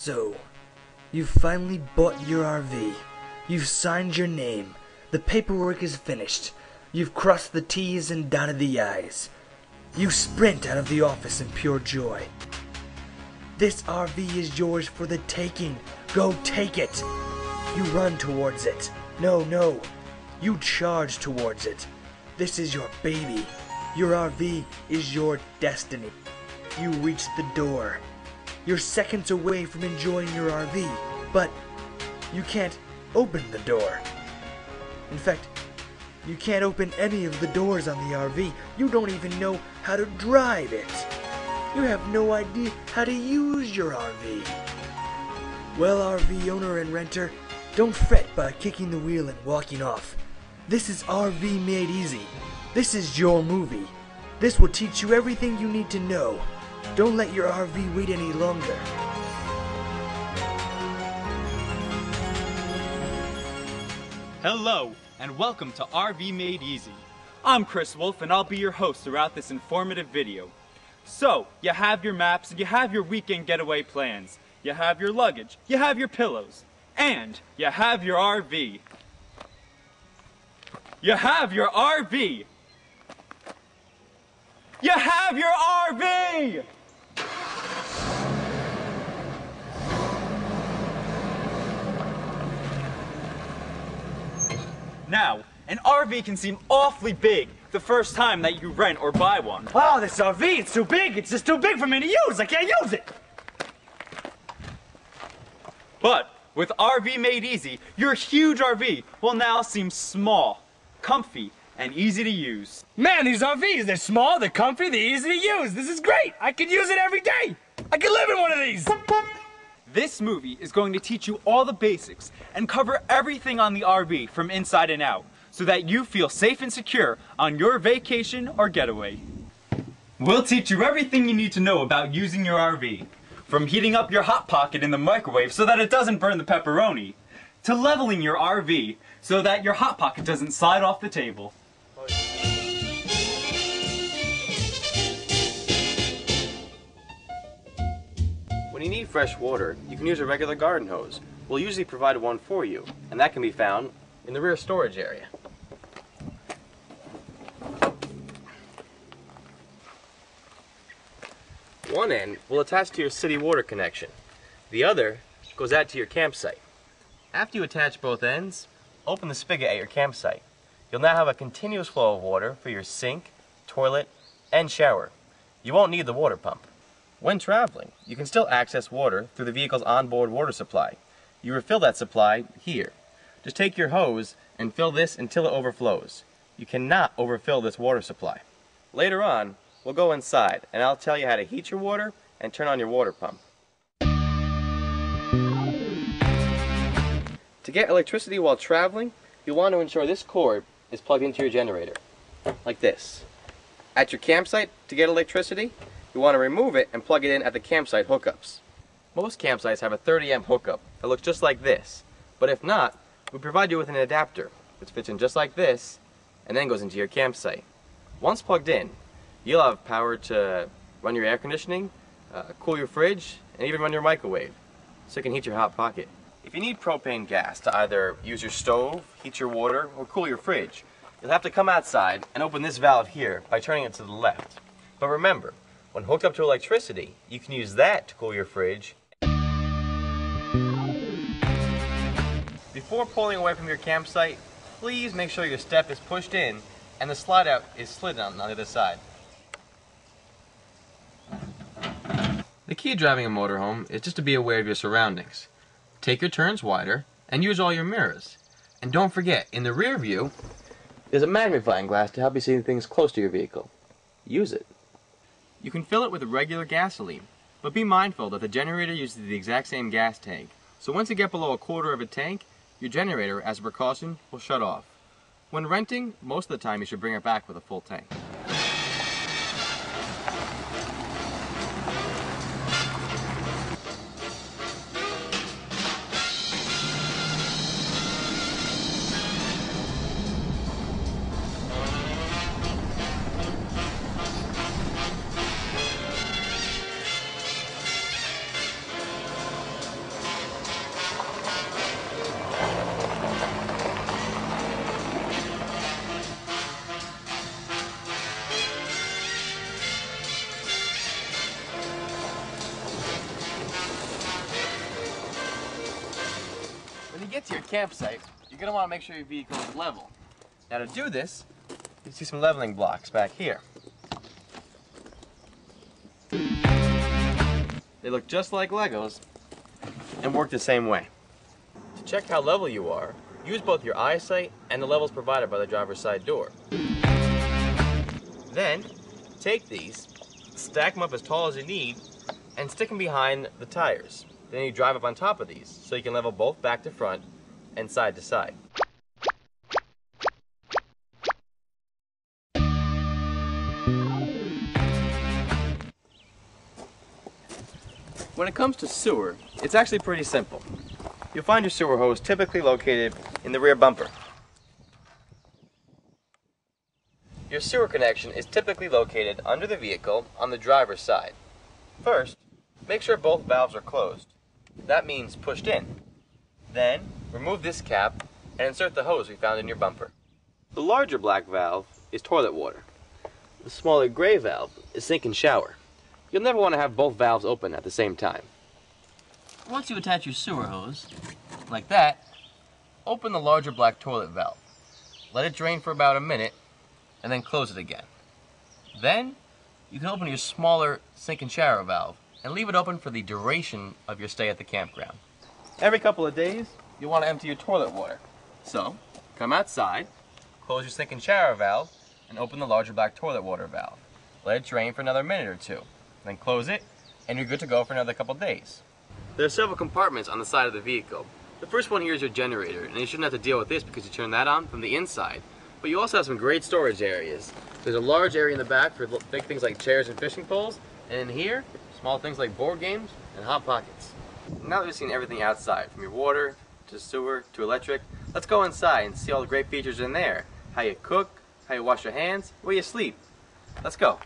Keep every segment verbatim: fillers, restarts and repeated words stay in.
So, you've finally bought your R V. You've signed your name. The paperwork is finished. You've crossed the T's and dotted the I's. You sprint out of the office in pure joy. This R V is yours for the taking. Go take it. You run towards it. No, no. You charge towards it. This is your baby. Your R V is your destiny. You reach the door. You're seconds away from enjoying your R V, but you can't open the door. In fact, you can't open any of the doors on the R V. You don't even know how to drive it. You have no idea how to use your R V. Well, R V owner and renter, don't fret by kicking the wheel and walking off. This is R V Made Easy. This is your movie. This will teach you everything you need to know. Don't let your R V wait any longer. Hello, and welcome to R V Made Easy. I'm Chris Wolf, and I'll be your host throughout this informative video. So, you have your maps, and you have your weekend getaway plans. You have your luggage, you have your pillows, and you have your R V. You have your R V! You have your R V! Now, an R V can seem awfully big the first time that you rent or buy one. Wow, this R V, it's too big. It's just too big for me to use. I can't use it. But with R V Made Easy, your huge R V will now seem small, comfy, and easy to use. Man, these R Vs, they're small, they're comfy, they're easy to use. This is great. I could use it every day. I could live in one of these. This movie is going to teach you all the basics and cover everything on the R V from inside and out, so that you feel safe and secure on your vacation or getaway. We'll teach you everything you need to know about using your R V. From heating up your Hot Pocket in the microwave so that it doesn't burn the pepperoni, to leveling your R V so that your Hot Pocket doesn't slide off the table. When you need fresh water, you can use a regular garden hose. We'll usually provide one for you, and that can be found in the rear storage area. One end will attach to your city water connection. The other goes out to your campsite. After you attach both ends, open the spigot at your campsite. You'll now have a continuous flow of water for your sink, toilet, and shower. You won't need the water pump. When traveling, you can still access water through the vehicle's onboard water supply. You refill that supply here. Just take your hose and fill this until it overflows. You cannot overfill this water supply. Later on, we'll go inside and I'll tell you how to heat your water and turn on your water pump. To get electricity while traveling, you'll want to ensure this cord is plugged into your generator, like this. At your campsite, to get electricity, you want to remove it and plug it in at the campsite hookups. Most campsites have a thirty amp hookup that looks just like this, but if not, we provide you with an adapter which fits in just like this and then goes into your campsite. Once plugged in, you'll have power to run your air conditioning, uh, cool your fridge, and even run your microwave, so you can heat your Hot Pocket. If you need propane gas to either use your stove, heat your water, or cool your fridge, you'll have to come outside and open this valve here by turning it to the left. But remember, when hooked up to electricity, you can use that to cool your fridge. Before pulling away from your campsite, please make sure your step is pushed in and the slide out is slid on the other side. The key to driving a motorhome is just to be aware of your surroundings. Take your turns wider and use all your mirrors. And don't forget, in the rear view, there's a magnifying glass to help you see things close to your vehicle. Use it. You can fill it with regular gasoline, but be mindful that the generator uses the exact same gas tank. So once you get below a quarter of a tank, your generator, as a precaution, will shut off. When renting, most of the time you should bring it back with a full tank. campsite, you're going to want to make sure your vehicle is level. Now to do this, you see some leveling blocks back here. They look just like Legos and work the same way. To check how level you are, use both your eyesight and the levels provided by the driver's side door. Then, take these, stack them up as tall as you need, and stick them behind the tires. Then you drive up on top of these, so you can level both back to front and side to side. When it comes to sewer, it's actually pretty simple. You'll find your sewer hose typically located in the rear bumper. Your sewer connection is typically located under the vehicle on the driver's side. First, make sure both valves are closed. That means pushed in. Then, remove this cap and insert the hose we found in your bumper. The larger black valve is toilet water. The smaller gray valve is sink and shower. You'll never want to have both valves open at the same time. Once you attach your sewer hose, like that, open the larger black toilet valve. Let it drain for about a minute, and then close it again. Then, you can open your smaller sink and shower valve, and leave it open for the duration of your stay at the campground. Every couple of days, you'll want to empty your toilet water. So, come outside, close your sink and shower valve, and open the larger black toilet water valve. Let it drain for another minute or two. Then close it, and you're good to go for another couple days. There are several compartments on the side of the vehicle. The first one here is your generator, and you shouldn't have to deal with this because you turn that on from the inside. But you also have some great storage areas. There's a large area in the back for big things like chairs and fishing poles, and in here, small things like board games and hot pockets. Now that we've seen everything outside, from your water, to sewer, to electric, let's go inside and see all the great features in there. How you cook, how you wash your hands, where you sleep. Let's go.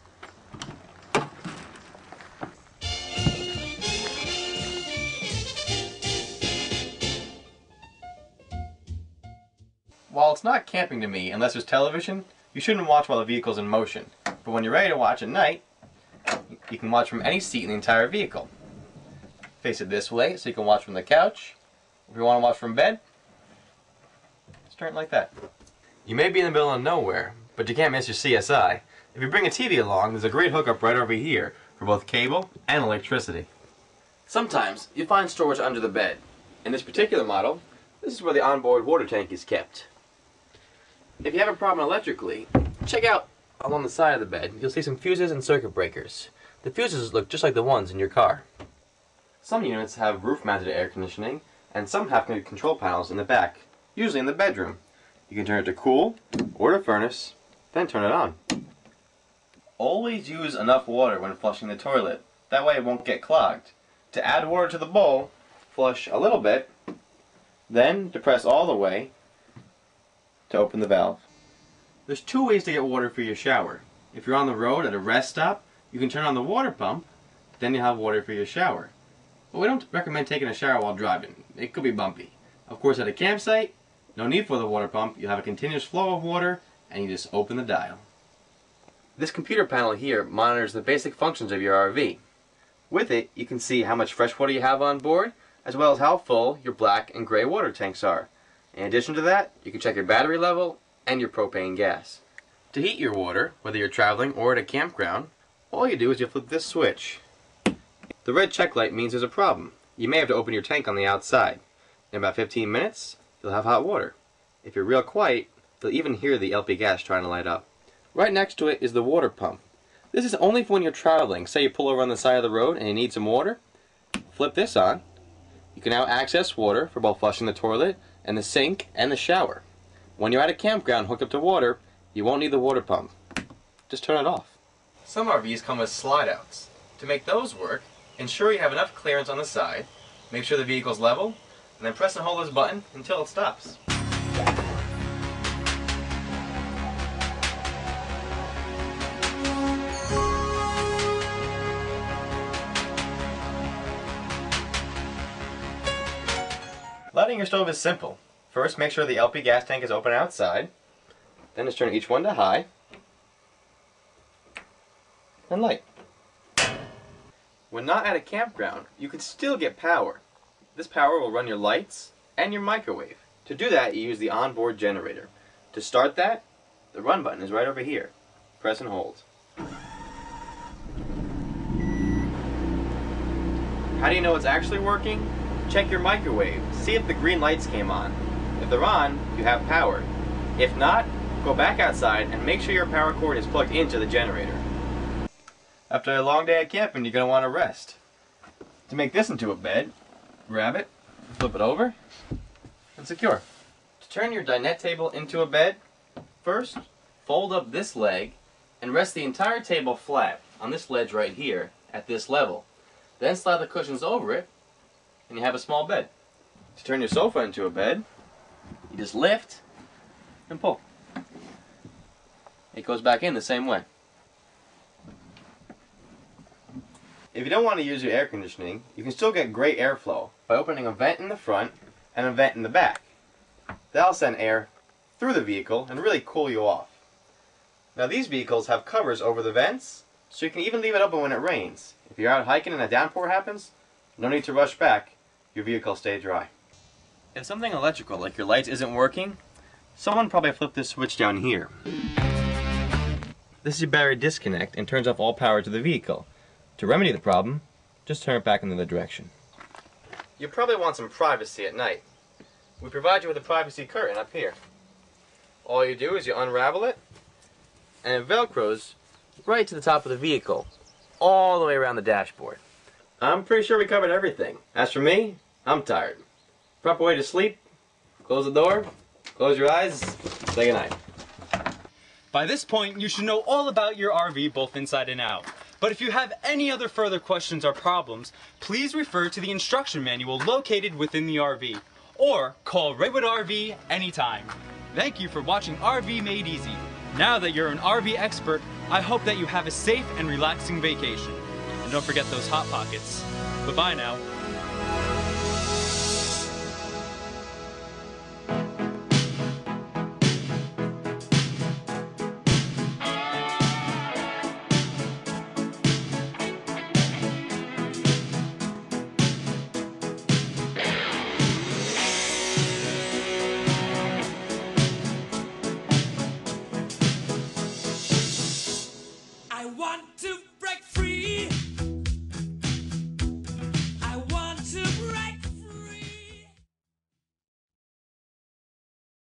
While it's not camping to me unless there's television, you shouldn't watch while the vehicle's in motion. But when you're ready to watch at night, you can watch from any seat in the entire vehicle. Face it this way so you can watch from the couch. If you want to watch from bed, just turn it like that. You may be in the middle of nowhere, but you can't miss your C S I. If you bring a T V along, there's a great hookup right over here for both cable and electricity. Sometimes you find storage under the bed. In this particular model, this is where the onboard water tank is kept. If you have a problem electrically, check out along the side of the bed. You'll see some fuses and circuit breakers. The fuses look just like the ones in your car. Some units have roof-mounted air conditioning, and some have control panels in the back, usually in the bedroom. You can turn it to cool or to furnace, then turn it on. Always use enough water when flushing the toilet. That way it won't get clogged. To add water to the bowl, flush a little bit, then depress all the way to open the valve. There's two ways to get water for your shower. If you're on the road at a rest stop, you can turn on the water pump, then you'll have water for your shower. But we don't recommend taking a shower while driving. It could be bumpy. Of course, at a campsite, no need for the water pump. You'll have a continuous flow of water, and you just open the dial. This computer panel here monitors the basic functions of your R V. With it, you can see how much fresh water you have on board, as well as how full your black and gray water tanks are. In addition to that, you can check your battery level and your propane gas. To heat your water, whether you're traveling or at a campground, all you do is you flip this switch. The red check light means there's a problem. You may have to open your tank on the outside. In about fifteen minutes, you'll have hot water. If you're real quiet, you'll even hear the L P gas trying to light up. Right next to it is the water pump. This is only for when you're traveling. Say you pull over on the side of the road and you need some water. Flip this on. You can now access water for both flushing the toilet and the sink and the shower. When you're at a campground hooked up to water, you won't need the water pump. Just turn it off. Some R Vs come with slide outs. To make those work, ensure you have enough clearance on the side, make sure the vehicle's level, and then press and hold this button until it stops. Lighting your stove is simple. First, make sure the L P gas tank is open outside. Then just turn each one to high. And light. When not at a campground, you can still get power. This power will run your lights, and your microwave. To do that, you use the onboard generator. To start that, the run button is right over here. Press and hold. How do you know it's actually working? Check your microwave. See if the green lights came on. If they're on, you have power. If not, go back outside and make sure your power cord is plugged into the generator. After a long day at camping, you're going to want to rest. To make this into a bed, grab it, flip it over, and secure. To turn your dinette table into a bed, first, fold up this leg and rest the entire table flat on this ledge right here at this level. Then slide the cushions over it, and you have a small bed. To turn your sofa into a bed, you just lift and pull. It goes back in the same way. If you don't want to use your air conditioning, you can still get great airflow by opening a vent in the front and a vent in the back. That'll send air through the vehicle and really cool you off. Now these vehicles have covers over the vents, so you can even leave it open when it rains. If you're out hiking and a downpour happens, no need to rush back, your vehicle will stay dry. If something electrical like your lights isn't working, someone probably flipped this switch down here. This is your battery disconnect and turns off all power to the vehicle. To remedy the problem, just turn it back in the other direction. You probably want some privacy at night. We provide you with a privacy curtain up here. All you do is you unravel it, and it velcros right to the top of the vehicle, all the way around the dashboard. I'm pretty sure we covered everything. As for me, I'm tired. Proper way to sleep, close the door, close your eyes, say goodnight. By this point, you should know all about your R V both inside and out. But if you have any other further questions or problems, please refer to the instruction manual located within the R V, or call Redwood R V anytime. Thank you for watching R V Made Easy. Now that you're an R V expert, I hope that you have a safe and relaxing vacation. And don't forget those Hot Pockets. Bye-bye now. I want to break free.